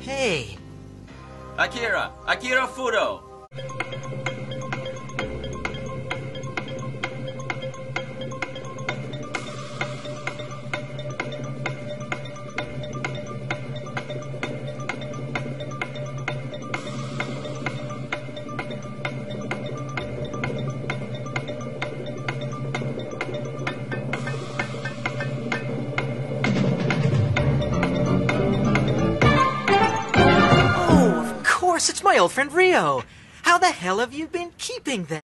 Hey. Akira Fudo. Oh, of course, it's my old friend Rio. How the hell have you been keeping them?